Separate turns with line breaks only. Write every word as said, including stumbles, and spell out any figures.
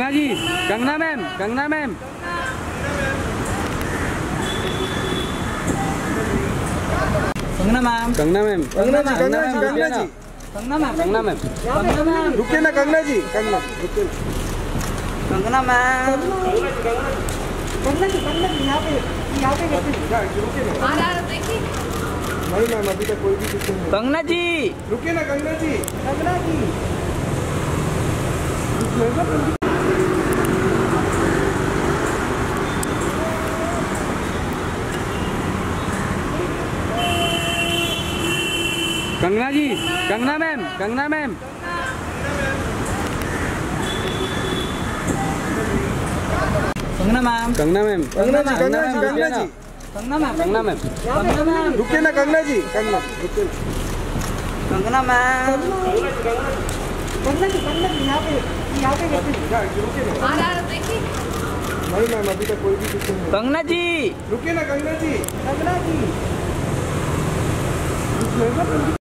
Kangana ji, Kangana ma'am, Kangana ma'am,
Kangana ma'am,
Kangana ma'am,
Kangana ji, Kangana ji, Kangana ji,
Kangana ma'am,
Kangana ma'am,
Kangana ma'am,
रुकिए ना कंगना जी, कंगना रुकिए।
कंगना मैम,
कंगना जी, कंगना जी, यहाँ पे यहाँ पे
रुकिए ना।
आ रहा है, देखिए।
नहीं मैम, अभी तक कोई भी कुछ नहीं।
कंगना जी,
रुकिए ना Kangana ji,
Kangana ji.
Kangana ji, Kangana ma'am, Kangana ma'am,
Kangana ma'am,
Kangana ma'am,
Kangana ji, Kangana ji, Kangana ji,
Kangana ma'am,
Kangana ma'am,
Kangana ma'am,
रुकिए ना कंगना जी, कंगना रुकिए ना।
कंगना मैम,
कंगना जी, कंगना जी, यहाँ पे यहाँ पे
रुकिए ना।
आ रहा है, देखिए।
नहीं मैम, अभी तक कोई भी कुछ नहीं।
कंगना जी,
रुकिए ना कंगना जी,
कंगना जी।